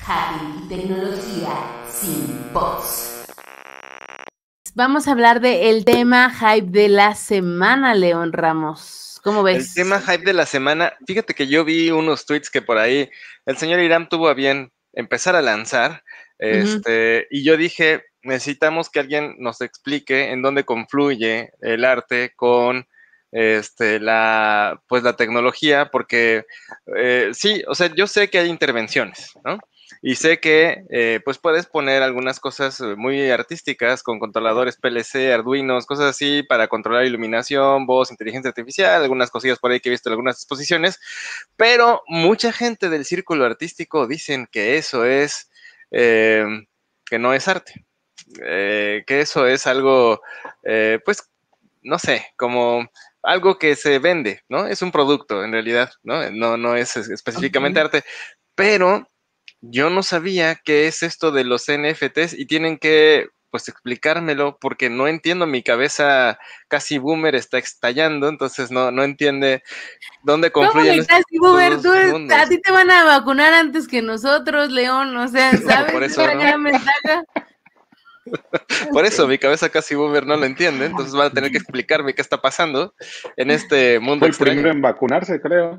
Hacking y tecnología sin bots. Vamos a hablar del tema hype de la semana, León Ramos. ¿Cómo ves? El tema hype de la semana, fíjate que yo vi unos tweets que por ahí el señor Irán tuvo a bien empezar a lanzar, y yo dije, necesitamos que alguien nos explique en dónde confluye el arte con la tecnología, porque sí, o sea, yo sé que hay intervenciones, ¿no? Y sé que pues puedes poner algunas cosas muy artísticas con controladores PLC, Arduinos, cosas así para controlar iluminación, voz, inteligencia artificial, algunas cosillas por ahí que he visto en algunas exposiciones, pero mucha gente del círculo artístico dicen que eso es, que no es arte, que eso es algo, pues, no sé, como algo que se vende, ¿no? Es un producto en realidad, ¿no? No es específicamente arte, pero yo no sabía qué es esto de los NFTs y tienen que, pues, explicármelo porque no entiendo, mi cabeza casi boomer está estallando, entonces no entiende dónde confluyen ¿Cómo casi boomer? estos mundos. A ti te van a vacunar antes que nosotros, León, o sea, ¿sabes? Por eso, ¿no? Gran ventaja. Por eso mi cabeza casi boomer no lo entiende, entonces van a tener que explicarme qué está pasando en este mundo Fue el extraño. primero en vacunarse, creo.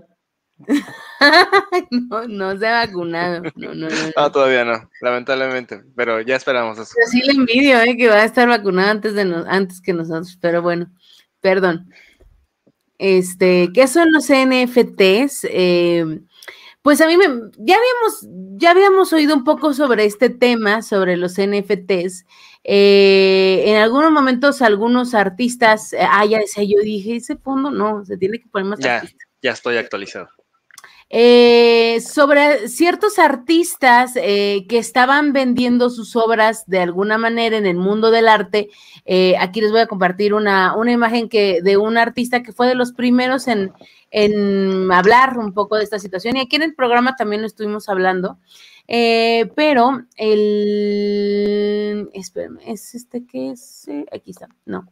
No se ha vacunado. No, todavía no, lamentablemente, pero ya esperamos eso. Pero sí le envidio, que va a estar vacunado antes que nosotros, pero bueno, perdón. ¿Qué son los NFTs? Pues a mí ya habíamos oído un poco sobre este tema, sobre los NFTs. En algunos momentos algunos artistas, ya decía, yo dije, ese fondo no, se tiene que poner más artista. Ya estoy actualizado. Sobre ciertos artistas que estaban vendiendo sus obras de alguna manera en el mundo del arte. Aquí les voy a compartir una imagen de un artista que fue de los primeros en hablar un poco de esta situación, y aquí en el programa también lo estuvimos hablando, pero espérame, ¿es ¿qué es? Aquí está, no.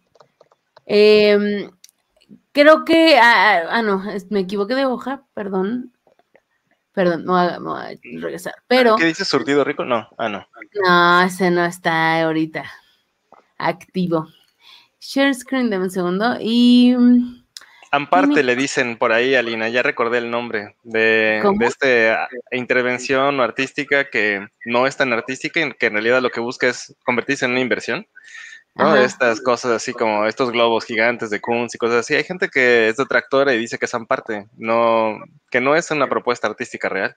Creo que, no, me equivoqué de hoja, perdón, me voy a regresar, pero... ¿Qué dice surtido rico? No, no. No, ese no está ahorita activo. Share screen, dame un segundo, y... Amparte le dicen por ahí, Alina, ya recordé el nombre de esta intervención artística que no es tan artística y que en realidad lo que busca es convertirse en una inversión, ¿no? Ajá. Estas cosas así como estos globos gigantes de Kunz y cosas así. Hay gente que es detractora y dice que es Amparte, que no es una propuesta artística real.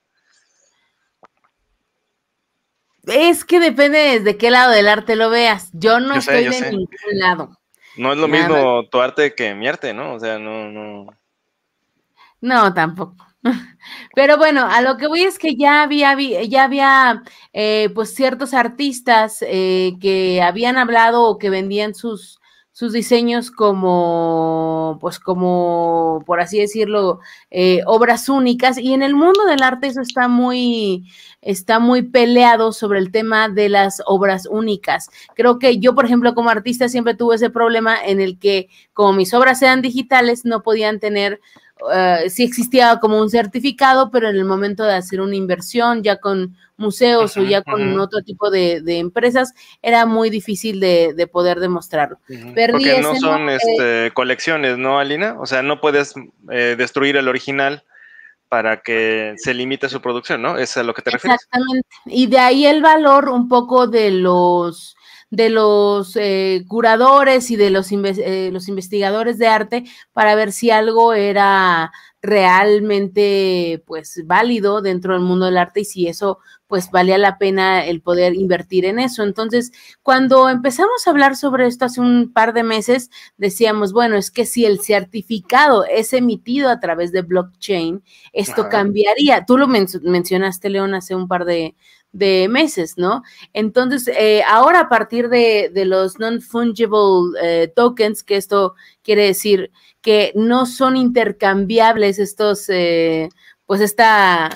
Es que depende desde qué lado del arte lo veas. Yo estoy de ningún lado. No es lo mismo tu arte que mi arte, ¿no? O sea, no. No, tampoco. Pero bueno, a lo que voy es que ya había pues ciertos artistas que habían hablado o que vendían sus diseños como, por así decirlo, obras únicas, y en el mundo del arte eso está muy peleado sobre el tema de las obras únicas. Creo que yo, por ejemplo, como artista siempre tuve ese problema en el que, como mis obras eran digitales, no podían tener, sí existía como un certificado, pero en el momento de hacer una inversión ya con museos o ya con otro tipo de empresas, era muy difícil de poder demostrarlo. Porque no son colecciones, ¿no, Alina? O sea, no puedes destruir el original para que se limite su producción, ¿no? ¿Es a lo que te refieres? Exactamente. Y de ahí el valor un poco de los curadores y de los investigadores de arte para ver si algo era realmente pues válido dentro del mundo del arte y si eso pues valía la pena el poder invertir en eso. Entonces, cuando empezamos a hablar sobre esto hace un par de meses, decíamos, bueno, es que si el certificado es emitido a través de blockchain, esto cambiaría. Tú lo mencionaste, León, hace un par de meses, ¿no? Entonces, ahora a partir de los non-fungible tokens, que esto quiere decir que no son intercambiables estos, pues esta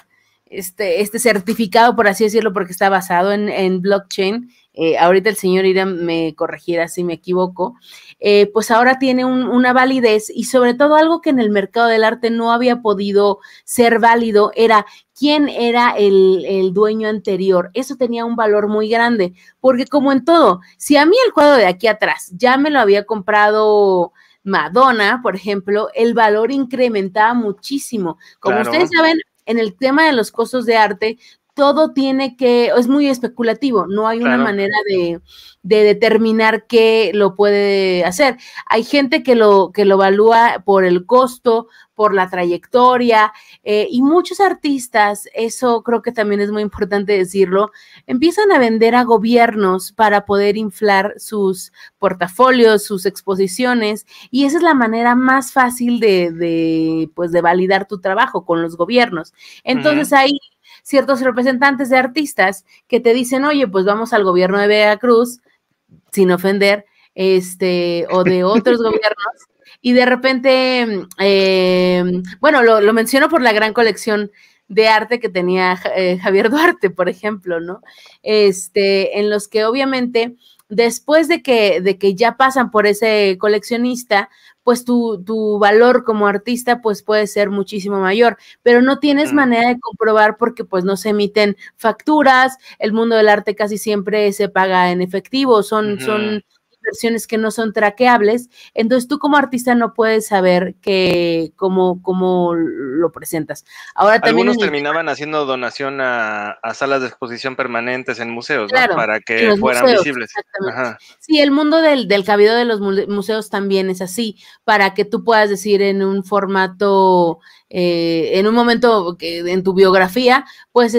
este certificado, por así decirlo, porque está basado en blockchain. Ahorita el señor Irán me corregirá si me equivoco, pues ahora tiene una validez, y sobre todo algo que en el mercado del arte no había podido ser válido era quién era el dueño anterior. Eso tenía un valor muy grande, porque como en todo, si a mí el cuadro de aquí atrás ya me lo había comprado Madonna, por ejemplo, el valor incrementaba muchísimo. Como Claro. ustedes saben, en el tema de los costos de arte, todo es muy especulativo, no hay una manera de determinar qué lo puede hacer. Hay gente que lo evalúa por el costo, por la trayectoria, y muchos artistas, eso creo que también es muy importante decirlo, empiezan a vender a gobiernos para poder inflar sus portafolios, sus exposiciones, y esa es la manera más fácil de validar tu trabajo con los gobiernos. Entonces hay ciertos representantes de artistas que te dicen, oye, pues vamos al gobierno de Veracruz, sin ofender, o de otros gobiernos, y de repente, bueno, lo menciono por la gran colección de arte que tenía Javier Duarte, por ejemplo, ¿no? En los que obviamente, después de que ya pasan por ese coleccionista, pues tu valor como artista pues puede ser muchísimo mayor, pero no tienes manera de comprobar porque pues no se emiten facturas, el mundo del arte casi siempre se paga en efectivo, son inversiones que no son traqueables, entonces tú como artista no puedes saber cómo lo presentas. Ahora también algunos terminaban haciendo donación a salas de exposición permanentes en museos, claro, ¿no? Para que fueran museos, visibles. Exactamente. Sí, el mundo del cabildo de los museos también es así, para que tú puedas decir en un formato, en un momento en tu biografía, pues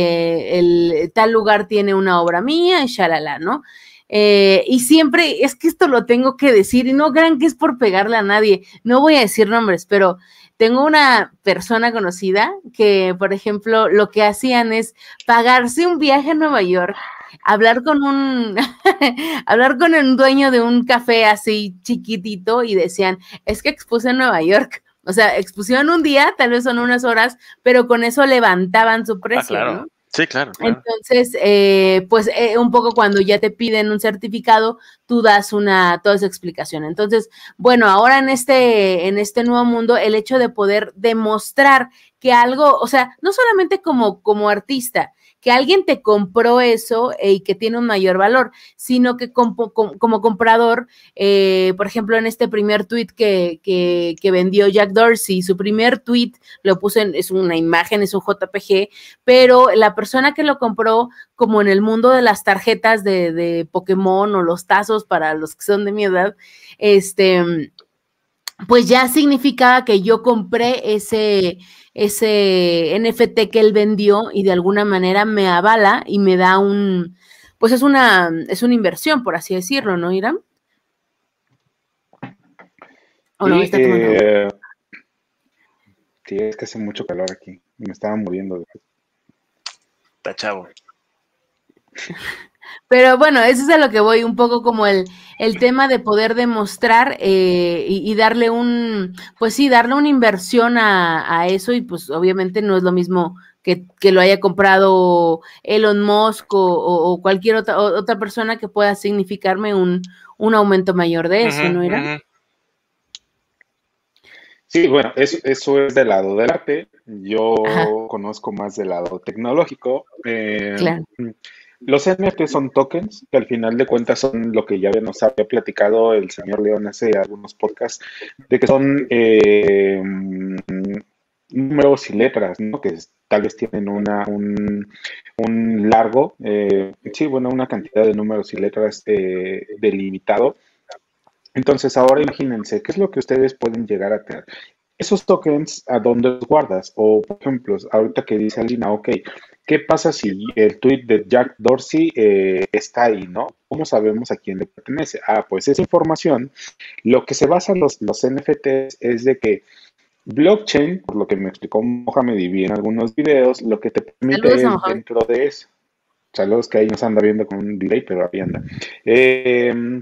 el tal lugar tiene una obra mía y shalala, ¿no? Y siempre, es que esto lo tengo que decir, y no crean que es por pegarle a nadie, no voy a decir nombres, pero tengo una persona conocida que, por ejemplo, lo que hacían es pagarse un viaje a Nueva York, hablar con hablar con el dueño de un café así chiquitito, y decían, es que expuse en Nueva York. O sea, expusieron un día, tal vez son unas horas, pero con eso levantaban su precio, claro. ¿no? Sí, claro. Entonces, pues un poco cuando ya te piden un certificado, tú das toda esa explicación. Entonces, bueno, ahora en este nuevo mundo, el hecho de poder demostrar que algo, o sea, no solamente como artista, que alguien te compró eso y que tiene un mayor valor, sino que como comprador, por ejemplo, en este primer tweet que vendió Jack Dorsey, su primer tweet lo puso es una imagen, es un JPG, pero la persona que lo compró, como en el mundo de las tarjetas de Pokémon o los tazos para los que son de mi edad, pues ya significaba que yo compré ese NFT que él vendió, y de alguna manera me avala y me da pues es una inversión, por así decirlo, ¿no, Irán? ¿O no? ¿Está tomando? Sí, es que hace mucho calor aquí, me estaba muriendo. Está chavo. Pero bueno, eso es a lo que voy, un poco como el tema de poder demostrar y darle pues sí, darle una inversión a eso, y pues obviamente no es lo mismo que lo haya comprado Elon Musk o cualquier otra persona que pueda significarme un aumento mayor de eso, ¿no era? Sí, bueno, eso es del lado del arte. Yo conozco más del lado tecnológico. Claro. Los NFT son tokens, que al final de cuentas son lo que ya nos había platicado el señor León hace algunos podcasts, de que son números y letras, ¿no? Que tal vez tienen un largo, sí, bueno, una cantidad de números y letras delimitado. Entonces, ahora imagínense, ¿qué es lo que ustedes pueden llegar a tener? Esos tokens, ¿a dónde los guardas? O, por ejemplo, ahorita que dice Alina, ok, ¿qué pasa si el tweet de Jack Dorsey está ahí, ¿no? ¿Cómo sabemos a quién le pertenece? Ah, pues esa información, lo que se basa en los NFTs es de que blockchain, por lo que me explicó Mohamed y vi en algunos videos, lo que te permite es dentro de eso. Saludos, que ahí nos anda viendo con un delay, pero ahí anda.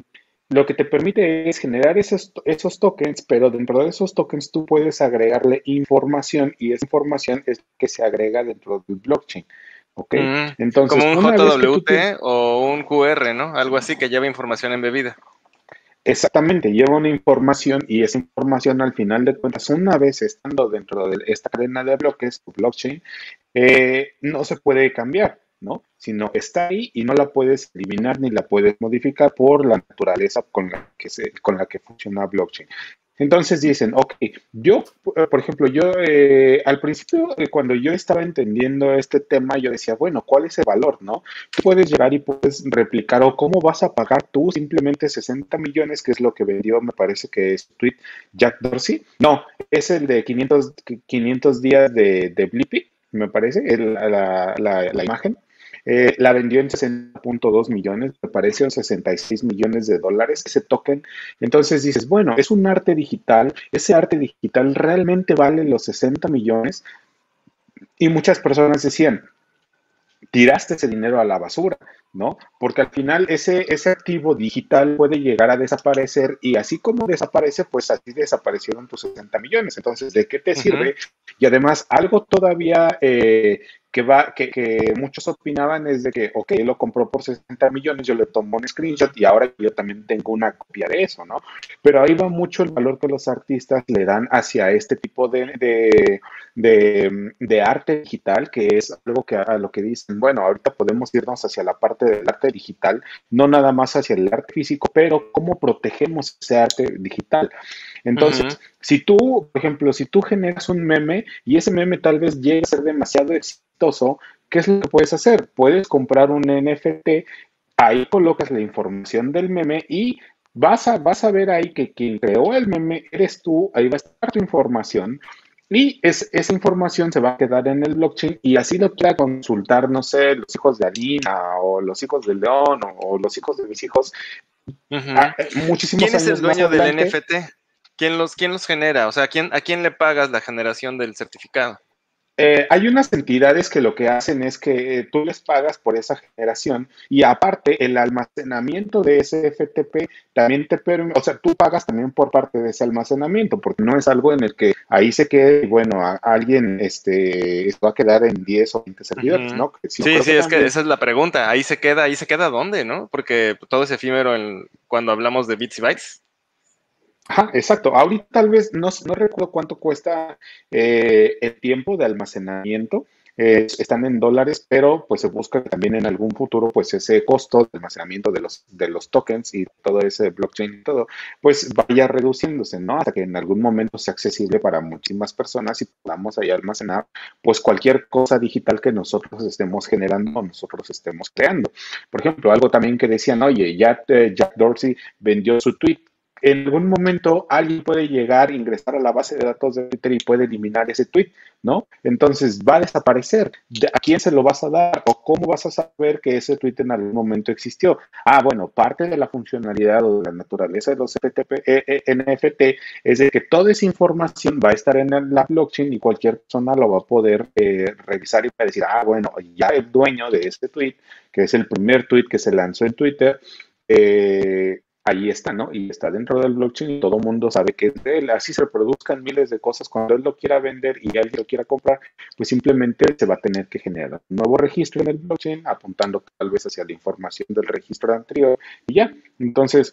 lo que te permite es generar esos tokens, pero dentro de esos tokens tú puedes agregarle información y esa información es que se agrega dentro del blockchain. ¿Ok? Entonces, Como un una vez que tú tienes... JWT o un QR, ¿no? Algo así que lleva información embebida. Exactamente, lleva una información y esa información al final de cuentas, una vez estando dentro de esta cadena de bloques, blockchain, no se puede cambiar, ¿no? Sino está ahí y no la puedes eliminar ni la puedes modificar por la naturaleza con la que funciona blockchain. Entonces dicen, ok, yo, por ejemplo, yo al principio, cuando yo estaba entendiendo este tema, yo decía, bueno, ¿cuál es el valor, no? Tú puedes llegar y puedes replicar, o cómo vas a pagar tú simplemente 60 millones, que es lo que vendió, me parece que es tweet Jack Dorsey. No, es el de 500 días de Blippi, me parece, la imagen. La vendió en 60.2 millones, me parece, o 66 millones de dólares ese token. Entonces dices, bueno, es un arte digital, ese arte digital realmente vale los 60 millones. Y muchas personas decían, tiraste ese dinero a la basura, ¿no? Porque al final ese activo digital puede llegar a desaparecer y así como desaparece, pues así desaparecieron tus 60 millones. Entonces, ¿de qué te sirve? Y además, algo todavía que muchos opinaban es de que, ok, lo compró por 60 millones, yo le tomo un screenshot y ahora yo también tengo una copia de eso, ¿no? Pero ahí va mucho el valor que los artistas le dan hacia este tipo de arte digital, que es algo que a lo que dicen, bueno, ahorita podemos irnos hacia la parte del arte digital, no nada más hacia el arte físico, pero cómo protegemos ese arte digital. Entonces, si tú, por ejemplo, si tú generas un meme y ese meme tal vez llegue a ser demasiado exitoso, ¿qué es lo que puedes hacer? Puedes comprar un NFT, ahí colocas la información del meme y vas a ver ahí que quien creó el meme eres tú, ahí va a estar tu información. Y esa información se va a quedar en el blockchain y así lo quiera consultar, no sé, los hijos de Alina o los hijos de León o los hijos de mis hijos, muchísimos ¿Quién es el años más dueño del adelante. NFT? ¿Quién los genera? O sea, ¿a quién le pagas la generación del certificado? Hay unas entidades que lo que hacen es que tú les pagas por esa generación y aparte el almacenamiento de ese FTP también te permite, o sea, tú pagas también por parte de ese almacenamiento porque no es algo en el que ahí se quede y bueno, alguien va a quedar en 10 o 20 servidores, ¿no? Sí, es que esa es la pregunta. Ahí se queda ¿dónde, no? Porque todo es efímero cuando hablamos de bits y bytes. Ajá, exacto. Ahorita tal vez no recuerdo cuánto cuesta el tiempo de almacenamiento. Están en dólares, pero pues se busca también en algún futuro pues ese costo de almacenamiento de los tokens y todo ese blockchain y todo, pues vaya reduciéndose, ¿no? Hasta que en algún momento sea accesible para muchísimas personas y podamos ahí almacenar pues cualquier cosa digital que nosotros estemos generando o nosotros estemos creando. Por ejemplo, algo también que decían, oye, Jack Dorsey vendió su tweet. En algún momento alguien puede llegar, ingresar a la base de datos de Twitter y puede eliminar ese tweet, ¿no? Entonces va a desaparecer. ¿A quién se lo vas a dar? ¿O cómo vas a saber que ese tweet en algún momento existió? Ah, bueno, parte de la funcionalidad o de la naturaleza de los NFT es de que toda esa información va a estar en la blockchain y cualquier persona lo va a poder revisar y va a decir, ah, bueno, ya el dueño de este tweet, que es el primer tweet que se lanzó en Twitter, ahí está, ¿no? Y está dentro del blockchain y todo el mundo sabe que es de él. Así se reproduzcan miles de cosas. Cuando él lo quiera vender y alguien lo quiera comprar, pues simplemente se va a tener que generar un nuevo registro en el blockchain, apuntando tal vez hacia la información del registro anterior y ya. Entonces,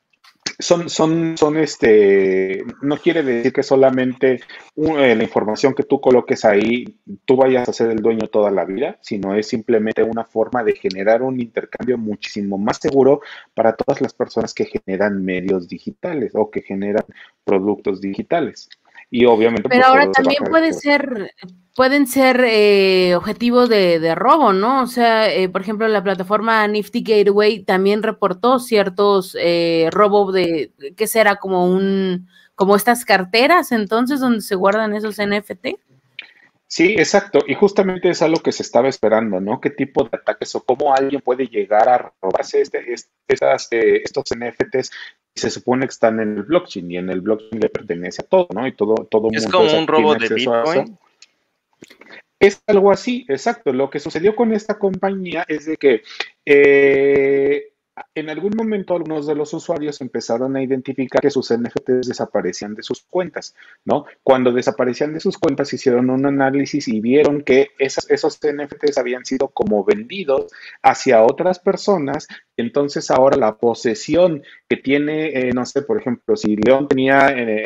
no quiere decir que solamente la información que tú coloques ahí, tú vayas a ser el dueño toda la vida, sino es simplemente una forma de generar un intercambio muchísimo más seguro para todas las personas que generan medios digitales o que generan productos digitales. Y obviamente, pero pues, ahora también pueden ser objetivos de robo, ¿no? O sea, por ejemplo, la plataforma Nifty Gateway también reportó ciertos robos ¿qué será? Como estas carteras, entonces, donde se guardan esos NFT. Sí, exacto. Y justamente es algo que se estaba esperando, ¿no? ¿Qué tipo de ataques o cómo alguien puede llegar a robarse estos NFTs? Se supone que están en el blockchain y en el blockchain le pertenece a todo, ¿no? Y todo es mundo como un robo tiene de acceso a eso. Bitcoin. Es algo así, exacto. Lo que sucedió con esta compañía es de que en algún momento algunos de los usuarios empezaron a identificar que sus NFTs desaparecían de sus cuentas, ¿no? Cuando desaparecían de sus cuentas hicieron un análisis y vieron que esos NFTs habían sido como vendidos hacia otras personas. Entonces ahora la posesión que tiene, no sé, por ejemplo, si León tenía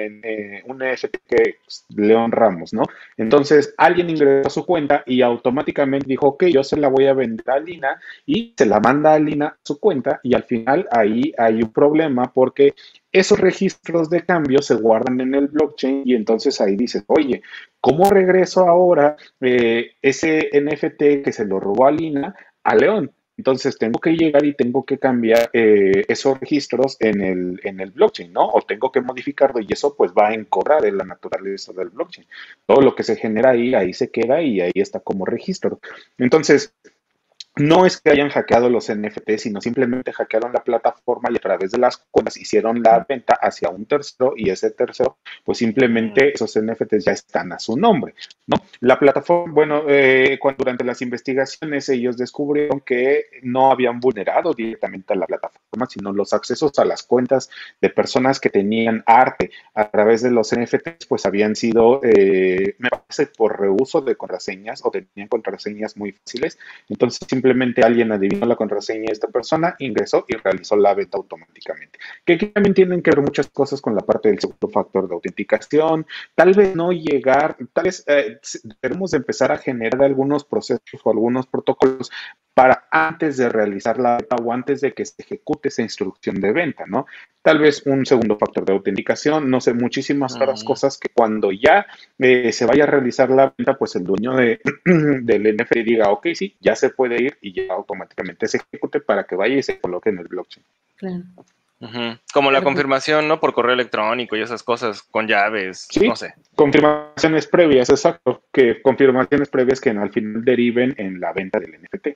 un NFT que es León Ramos, ¿no? Entonces alguien ingresó a su cuenta y automáticamente dijo, ok, yo se la voy a vender a Lina y se la manda a Lina a su cuenta y al final ahí hay un problema porque esos registros de cambio se guardan en el blockchain y entonces ahí dices, oye, ¿cómo regreso ahora ese NFT que se lo robó a Lina a León? Entonces tengo que llegar y tengo que cambiar esos registros en el blockchain, ¿no? O tengo que modificarlo y eso pues va a encorrar en la naturaleza del blockchain. Todo lo que se genera ahí, ahí se queda y ahí está como registro. Entonces, no es que hayan hackeado los NFT, sino simplemente hackearon la plataforma y a través de las cuentas hicieron la venta hacia un tercero y ese tercero, pues simplemente esos NFTs ya están a su nombre, ¿no? La plataforma, bueno, cuando durante las investigaciones ellos descubrieron que no habían vulnerado directamente a la plataforma, sino los accesos a las cuentas de personas que tenían arte a través de los NFTs, pues habían sido, me parece, por reuso de contraseñas o tenían contraseñas muy fáciles. Entonces, simplemente alguien adivinó la contraseña de esta persona, ingresó y realizó la venta automáticamente. Que aquí también tienen que ver muchas cosas con la parte del segundo factor de autenticación. Tal vez no llegar, tal vez debemos empezar a generar algunos procesos o algunos protocolos para antes de realizar la venta o antes de que se ejecute esa instrucción de venta, ¿no? Tal vez un segundo factor de autenticación, no sé, muchísimas otras cosas que cuando ya se vaya a realizar la venta, pues el dueño del NFT diga, ok, sí, ya se puede ir y ya automáticamente se ejecute para que vaya y se coloque en el blockchain. Claro. Como la confirmación, ¿no? Por correo electrónico y esas cosas con llaves, Sí, no sé. confirmaciones previas, exacto, que confirmaciones previas que al final deriven en la venta del NFT.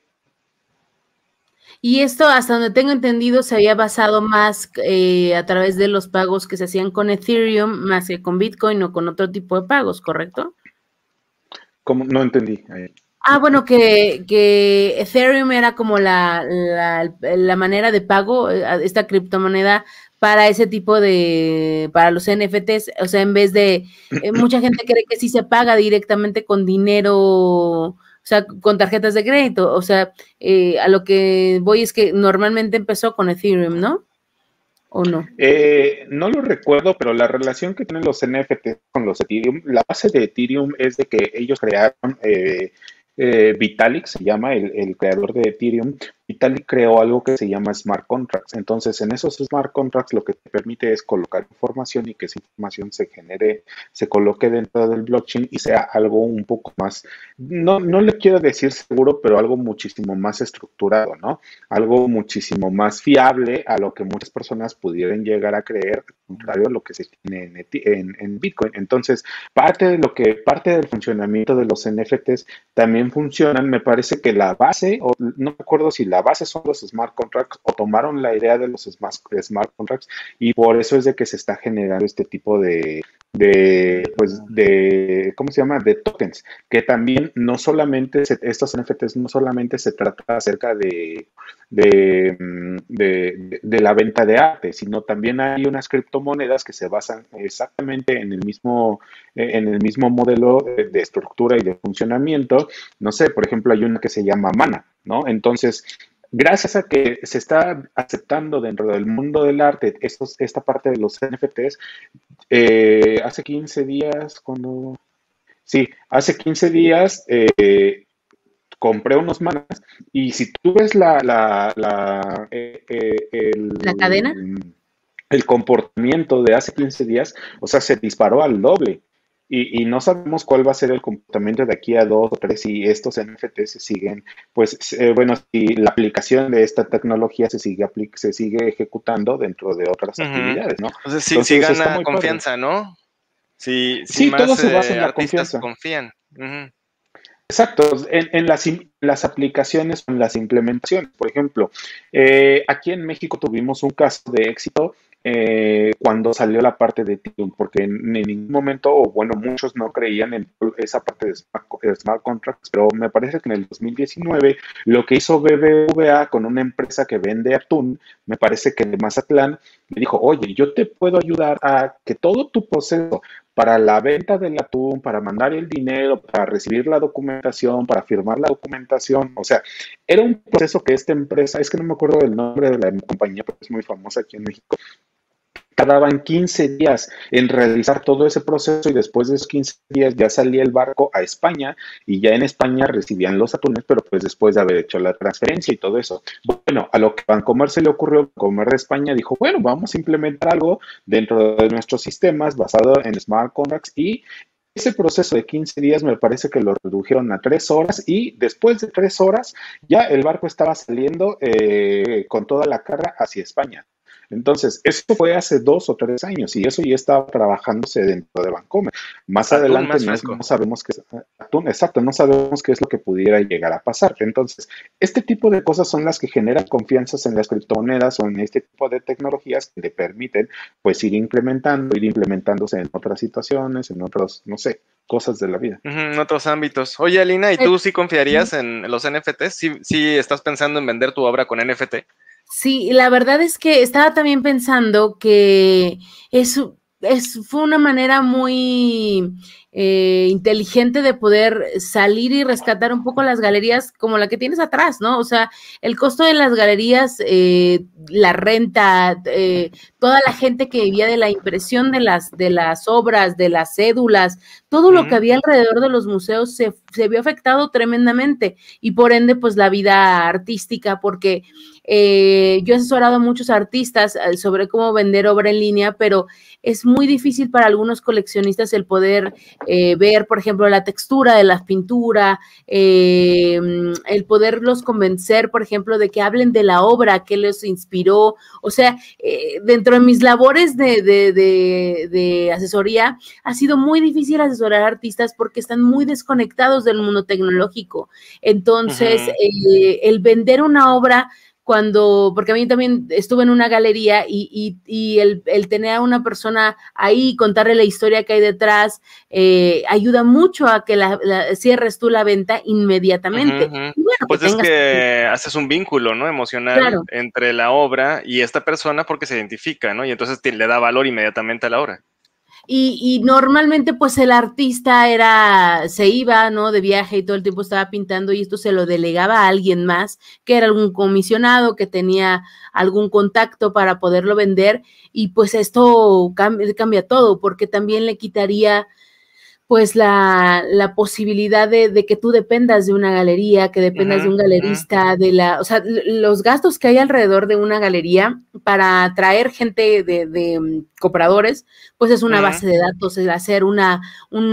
Y esto, hasta donde tengo entendido, se había basado más a través de los pagos que se hacían con Ethereum, más que con Bitcoin o con otro tipo de pagos, ¿correcto? ¿Cómo? No entendí. Bueno, que Ethereum era como la manera de pago, esta criptomoneda para ese tipo para los NFTs, o sea, en vez de, mucha gente cree que sí se paga directamente con dinero, o sea, con tarjetas de crédito, o sea, a lo que voy es que normalmente empezó con Ethereum, ¿no? ¿O no? No lo recuerdo, pero la relación que tienen los NFT con los Ethereum, la base de Ethereum es de que ellos crearon Vitalik, se llama el creador de Ethereum. Vitalik creó algo que se llama smart contracts. Entonces, en esos smart contracts lo que te permite es colocar información y que esa información se genere, se coloque dentro del blockchain y sea algo un poco más, no le quiero decir seguro, pero algo muchísimo más estructurado, ¿no? Algo muchísimo más fiable a lo que muchas personas pudieran llegar a creer, contrario a lo que se tiene en Bitcoin. Entonces, parte del funcionamiento de los NFTs también funcionan. Me parece que la base, o no me acuerdo si la base son los smart contracts o tomaron la idea de los smart contracts y por eso es de que se está generando este tipo ¿cómo se llama? De tokens, que también no solamente, estos NFTs no solamente se trata acerca de la venta de arte, sino también hay unas criptomonedas que se basan exactamente en el mismo modelo de estructura y de funcionamiento. No sé, por ejemplo, hay una que se llama Mana, ¿no? Entonces, gracias a que se está aceptando dentro del mundo del arte esta parte de los NFTs, hace 15 días, hace 15 días compré unos manas y si tú ves ¿La cadena? el comportamiento de hace 15 días, o sea, se disparó al doble. Y no sabemos cuál va a ser el comportamiento de aquí a 2 o 3 si estos NFTs se siguen, pues, bueno, si la aplicación de esta tecnología se sigue ejecutando dentro de otras actividades, ¿no? Entonces, Entonces, si está gana muy confianza, padre. ¿no? Si Sí, todo más se basa en la artistas confianza. confían. Exacto, en las aplicaciones, en las implementaciones. Por ejemplo, aquí en México tuvimos un caso de éxito cuando salió la parte de Ethereum, porque en ningún momento, o bueno, muchos no creían en esa parte de smart contracts, pero me parece que en el 2019 lo que hizo BBVA con una empresa que vende atún, me parece que de Mazatlán, me dijo, oye, yo te puedo ayudar a que todo tu proceso para la venta del atún, para mandar el dinero, para recibir la documentación, para firmar la documentación, o sea, era un proceso que esta empresa, es que no me acuerdo del nombre de la compañía, pero es muy famosa aquí en México, tardaban 15 días en realizar todo ese proceso y después de esos 15 días ya salía el barco a España y ya en España recibían los atunes, pero pues después de haber hecho la transferencia y todo eso. Bueno, a lo que Bancomer se le ocurrió, Bancomer de España dijo, bueno, vamos a implementar algo dentro de nuestros sistemas basado en smart contracts y ese proceso de 15 días me parece que lo redujeron a 3 horas y después de 3 horas ya el barco estaba saliendo con toda la carga hacia España. Entonces, eso fue hace 2 o 3 años y eso ya estaba trabajándose dentro de Bancomer. Más Atún adelante más no sabemos qué es atún, exacto, no sabemos qué es lo que pudiera llegar a pasar. Entonces, este tipo de cosas son las que generan confianzas en las criptomonedas o en este tipo de tecnologías que le permiten pues ir implementándose en otras situaciones, en otros, no sé, cosas de la vida. En otros ámbitos. Oye, Alina, ¿y tú sí confiarías en los NFTs? ¿Sí estás pensando en vender tu obra con NFT? Sí, la verdad es que estaba también pensando que fue una manera muy inteligente de poder salir y rescatar un poco las galerías como la que tienes atrás, ¿no? O sea, el costo de las galerías, la renta, toda la gente que vivía de la impresión de las obras, de las cédulas, todo lo que había alrededor de los museos se vio afectado tremendamente y por ende, pues la vida artística, porque yo he asesorado a muchos artistas sobre cómo vender obra en línea, pero es muy difícil para algunos coleccionistas el poder ver, por ejemplo, la textura de la pintura, el poderlos convencer, por ejemplo, de que hablen de la obra, que les inspiró. O sea, dentro de mis labores de asesoría, ha sido muy difícil asesorar a artistas porque están muy desconectados del mundo tecnológico. Entonces, el vender una obra porque a mí también estuve en una galería y el tener a una persona ahí, contarle la historia que hay detrás, ayuda mucho a que cierres tú la venta inmediatamente. Y bueno, pues es que haces un vínculo, ¿no? Emocional entre la obra y esta persona porque se identifica, ¿no? Y entonces le da valor inmediatamente a la obra. Y normalmente pues el artista se iba, ¿no? De viaje y todo el tiempo estaba pintando y esto se lo delegaba a alguien más, que era algún comisionado, que tenía algún contacto para poderlo vender y pues esto cambia todo porque también le quitaría pues la posibilidad de que tú dependas de una galería, que dependas de un galerista, o sea, los gastos que hay alrededor de una galería para atraer gente de compradores, pues es una base de datos, es hacer una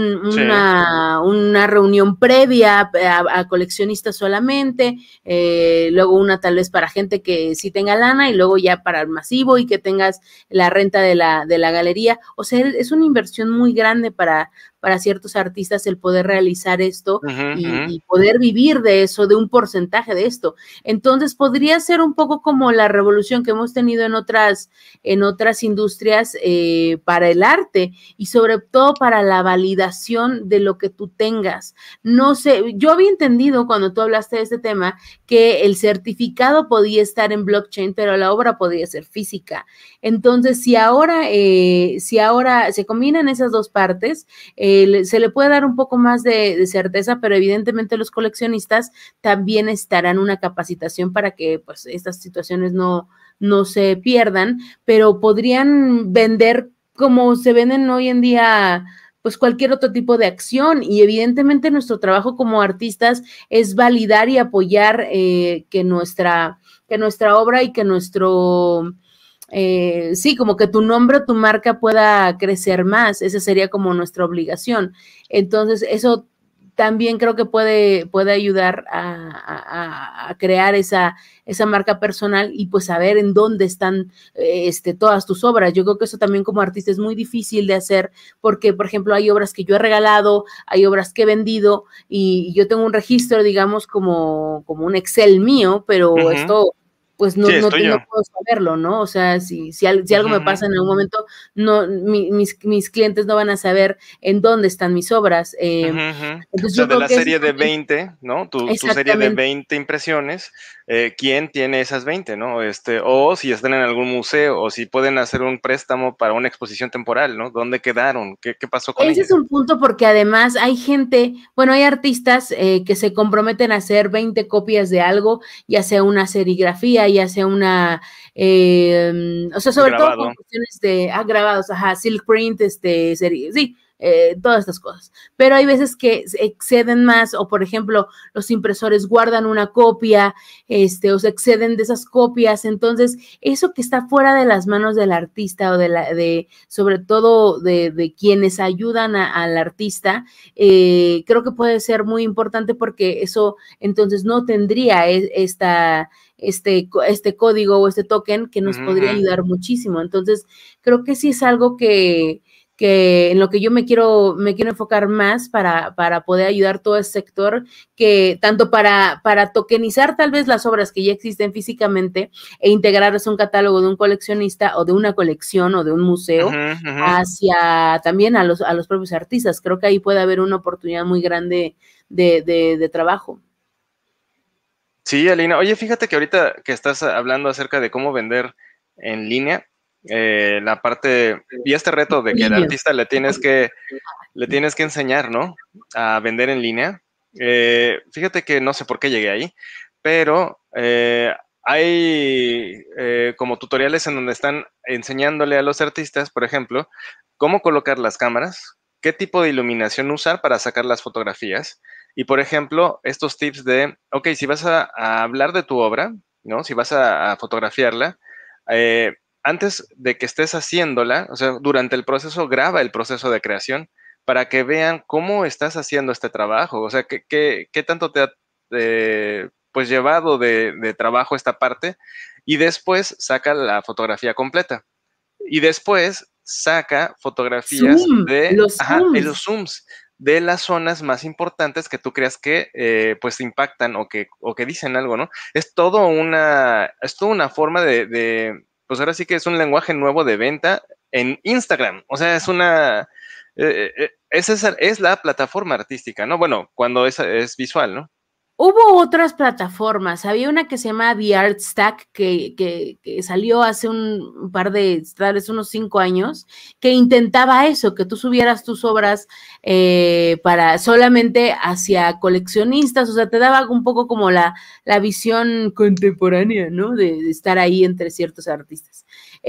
reunión previa a coleccionistas solamente, luego una tal vez para gente que sí tenga lana y luego ya para el masivo y que tengas la renta de la galería. O sea, es una inversión muy grande para ciertos artistas el poder realizar esto y poder vivir de eso, de un porcentaje de esto. Entonces, podría ser un poco como la revolución que hemos tenido en otras industrias para el arte y sobre todo para la validación de lo que tú tengas. No sé, yo había entendido cuando tú hablaste de este tema que el certificado podía estar en blockchain, pero la obra podía ser física. Entonces, si ahora se combinan esas dos partes, se le puede dar un poco más de certeza, pero evidentemente los coleccionistas también necesitarán una capacitación para que pues estas situaciones no se pierdan, pero podrían vender como se venden hoy en día pues cualquier otro tipo de acción y evidentemente nuestro trabajo como artistas es validar y apoyar que nuestra obra y que nuestro sí, como que tu nombre, tu marca pueda crecer más, esa sería como nuestra obligación. Entonces, eso también creo que puede ayudar a crear esa marca personal y pues saber en dónde están todas tus obras. Yo creo que eso también como artista es muy difícil de hacer porque, por ejemplo, hay obras que yo he regalado, hay obras que he vendido y yo tengo un registro, digamos, como un Excel mío, pero esto pues no, Sí, es no tuyo. puedo saberlo, ¿no? O sea, si algo me pasa en algún momento, no, mis clientes no van a saber en dónde están mis obras. O Entonces sea, yo de creo la que eso serie de también, 20, ¿no? Tu serie de exactamente. 20 impresiones, ¿quién tiene esas 20, no? O si están en algún museo, o si pueden hacer un préstamo para una exposición temporal, ¿no? ¿Dónde quedaron? ¿Qué pasó con Ese es ellas? un punto porque además hay gente, bueno, hay artistas que se comprometen a hacer 20 copias de algo, ya sea una serigrafía, ya sea una, o sea, sobre todo Grabado. con cuestiones de, grabados, ajá, silk print, sí, todas estas cosas. Pero hay veces que se exceden más, o por ejemplo, los impresores guardan una copia, o se exceden de esas copias, entonces eso que está fuera de las manos del artista o sobre todo de quienes ayudan al artista, creo que puede ser muy importante porque eso entonces no tendría este código o este token que nos podría ayudar muchísimo. Entonces, creo que sí es algo que en lo que yo me quiero enfocar más para poder ayudar todo el sector, que tanto para tokenizar tal vez las obras que ya existen físicamente e integrarlas a un catálogo de un coleccionista o de una colección o de un museo, hacia también a los propios artistas. Creo que ahí puede haber una oportunidad muy grande de trabajo. Sí, Alina. Oye, fíjate que ahorita que estás hablando acerca de cómo vender en línea, la parte y este reto de que al artista le tienes que enseñar, ¿no? A vender en línea. Fíjate que no sé por qué llegué ahí, pero hay como tutoriales en donde están enseñándole a los artistas, por ejemplo, cómo colocar las cámaras, qué tipo de iluminación usar para sacar las fotografías. Y, por ejemplo, estos tips de, ok, si vas a hablar de tu obra, ¿no? Si vas a fotografiarla, antes de que estés haciéndola, o sea, durante el proceso, graba el proceso de creación para que vean cómo estás haciendo este trabajo, o sea, qué tanto te ha pues llevado de trabajo esta parte, y después saca la fotografía completa. Y después saca fotografías Los los zooms. zooms de las zonas más importantes que tú creas que pues impactan o que dicen algo, ¿no? Es toda una forma pues ahora sí que es un lenguaje nuevo de venta en Instagram. O sea, esa es la plataforma artística, ¿no? Bueno, cuando es visual, ¿no? Hubo otras plataformas, había una que se llama The Art Stack que salió hace un par de, tal vez unos 5 años, que intentaba eso, que tú subieras tus obras para solamente hacia coleccionistas, o sea, te daba un poco como la visión contemporánea, ¿no? De estar ahí entre ciertos artistas.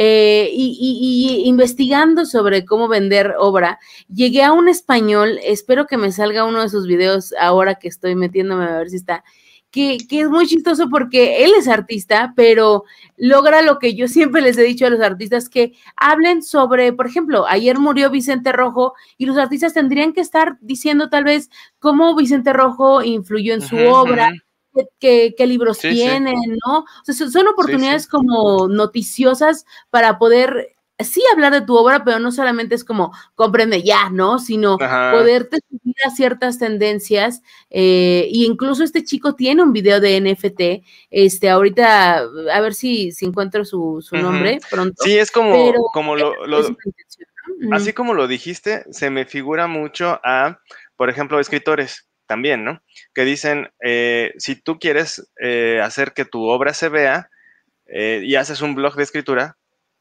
Y investigando sobre cómo vender obra, llegué a un español, espero que me salga uno de sus videos ahora que estoy metiéndome a ver si está, que es muy chistoso porque él es artista, pero logra lo que yo siempre les he dicho a los artistas, que hablen sobre, por ejemplo, ayer murió Vicente Rojo y los artistas tendrían que estar diciendo tal vez cómo Vicente Rojo influyó en su obra, qué libros Sí, sí, tienen, ¿no? O sea, son sí, sí. oportunidades como noticiosas para poder sí hablar de tu obra, pero no solamente es como cómprenme ya, ¿no? Sino Ajá. poderte subir a ciertas tendencias. Y incluso este chico tiene un video de NFT. Ahorita, a ver si encuentro su nombre pronto. Sí, es Pero como es una intención, ¿no? así como lo dijiste, se me figura mucho a, por ejemplo, escritores también, ¿no? Que dicen, si tú quieres hacer que tu obra se vea y haces un blog de escritura,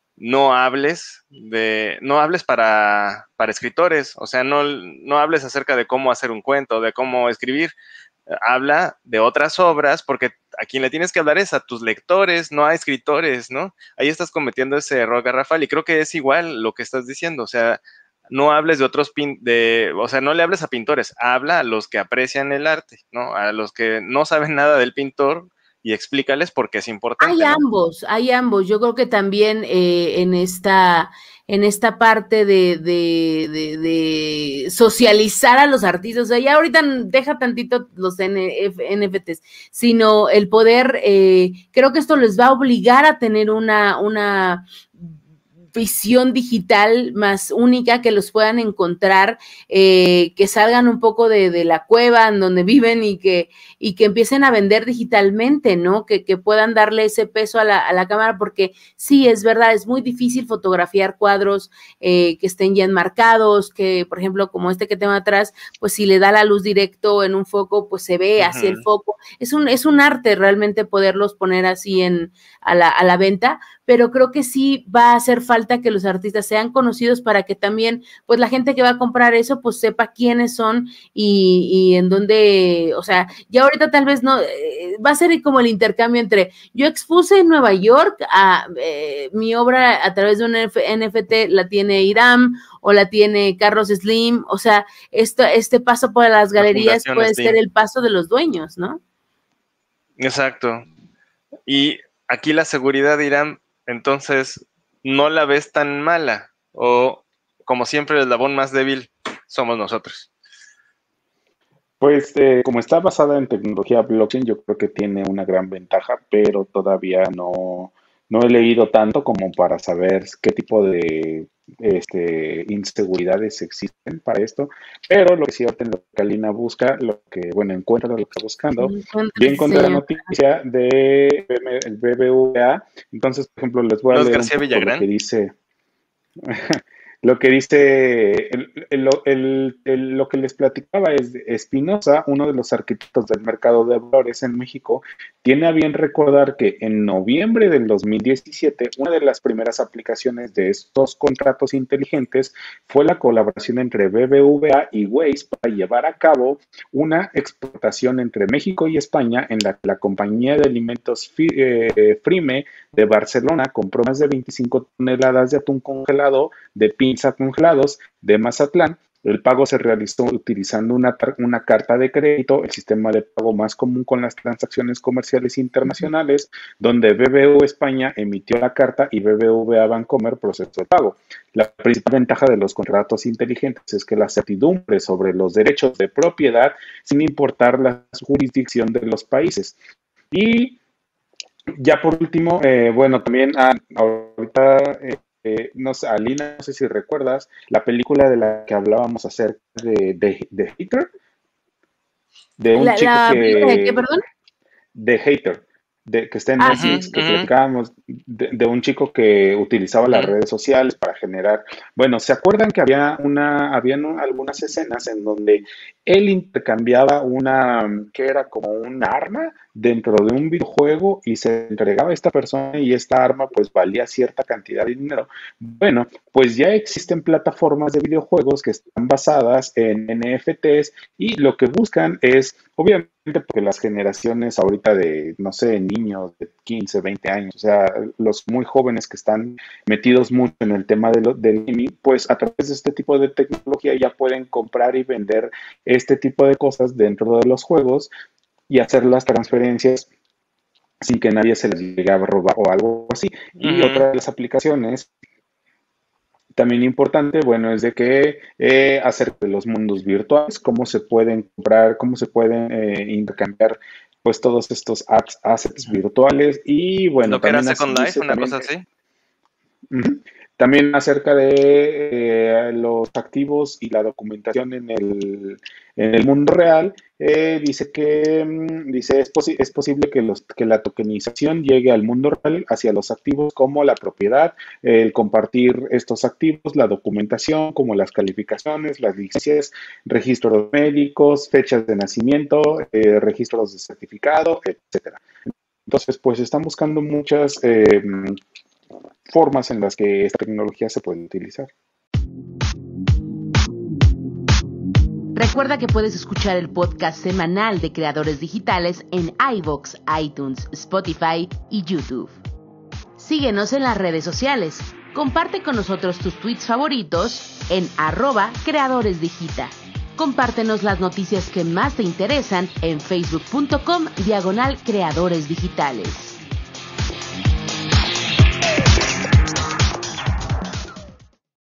no hables para escritores, o sea, no hables acerca de cómo hacer un cuento, de cómo escribir, habla de otras obras, porque a quien le tienes que hablar es a tus lectores, no a escritores, ¿no? Ahí estás cometiendo ese error garrafal y creo que es igual lo que estás diciendo, o sea, no hables de otros, o sea, no le hables a pintores, habla a los que aprecian el arte, ¿no? A los que no saben nada del pintor y explícales por qué es importante, ¿no? Hay ambos. Yo creo que también en esta parte de socializar a los artistas, o sea, ya ahorita deja tantito los NFTs, sino el poder, creo que esto les va a obligar a tener una visión digital más única, que los puedan encontrar, que salgan un poco de la cueva en donde viven y que empiecen a vender digitalmente, ¿no? Que puedan darle ese peso a la cámara, porque sí, es verdad, es muy difícil fotografiar cuadros que estén ya enmarcados, que, por ejemplo, como este que tengo atrás, pues si le da la luz directo en un foco, pues se ve hacia el foco. Es un arte realmente poderlos poner así a la venta, pero creo que sí va a hacer falta que los artistas sean conocidos para que también, pues la gente que va a comprar eso, pues sepa quiénes son y en dónde, o sea, ya ahorita tal vez no, va a ser como el intercambio entre, yo expuse en Nueva York mi obra a través de un NFT, la tiene Iram o la tiene Carlos Slim, o sea, este paso por las galerías puede ser el paso de los dueños, ¿no? Exacto. Y aquí la seguridad de Iram, entonces, no la ves tan mala, o como siempre el eslabón más débil somos nosotros. Pues como está basada en tecnología blockchain, yo creo que tiene una gran ventaja, pero todavía no he leído tanto como para saber qué tipo de inseguridades existen para esto. Pero lo que sí, ahorita en lo que Alina busca, encuentra lo que está buscando. Yo encontré la noticia de el BBVA. Entonces, por ejemplo, les voy a leer un poco lo que dice. Lo que dice, lo que les platicaba es de Espinosa, uno de los arquitectos del mercado de valores en México, tiene a bien recordar que en noviembre del 2017, una de las primeras aplicaciones de estos contratos inteligentes fue la colaboración entre BBVA y Waze para llevar a cabo una exportación entre México y España, en la que la compañía de alimentos Frime de Barcelona compró más de 25 toneladas de atún congelado de pinza congelados de Mazatlán. El pago se realizó utilizando una carta de crédito, el sistema de pago más común con las transacciones comerciales internacionales, donde BBVA España emitió la carta y BBVA Bancomer procesó el pago. La principal ventaja de los contratos inteligentes es que la certidumbre sobre los derechos de propiedad, sin importar la jurisdicción de los países. Y ya por último, también ahorita... no sé, Alina, no sé si recuerdas la película de la que hablábamos acerca de Hater, de un chico ¿de qué, perdón? De Hater, que está en Netflix, que platicábamos de un chico que utilizaba las redes sociales para generar, ¿se acuerdan que habían algunas escenas en donde él intercambiaba que era como un arma dentro de un videojuego y se entregaba a esta persona y esta arma pues valía cierta cantidad de dinero? Bueno, pues ya existen plataformas de videojuegos que están basadas en NFTs y lo que buscan es, obviamente, porque las generaciones ahorita de, no sé, niños de 15, 20 años, o sea, los muy jóvenes que están metidos mucho en el tema del gaming, pues a través de este tipo de tecnología ya pueden comprar y vender este tipo de cosas dentro de los juegos y hacer las transferencias sin que nadie se les llegue a robar o algo así. Y otra de las aplicaciones también importante, es de que acerca de los mundos virtuales, cómo se pueden comprar, cómo se pueden intercambiar pues todos estos assets virtuales y lo que era Second Life, una cosa así. También acerca de los activos y la documentación en el mundo real, dice es posible que la tokenización llegue al mundo real hacia los activos como la propiedad, el compartir estos activos, la documentación como las calificaciones, las licencias, registros médicos, fechas de nacimiento, registros de certificado, etcétera. Entonces, pues están buscando muchas formas en las que esta tecnología se puede utilizar. Recuerda que puedes escuchar el podcast semanal de Creadores Digitales en iVoox, iTunes, Spotify y YouTube. Síguenos en las redes sociales. Comparte con nosotros tus tweets favoritos en @creadoresdigita. Compártenos las noticias que más te interesan en facebook.com/creadoresdigitales.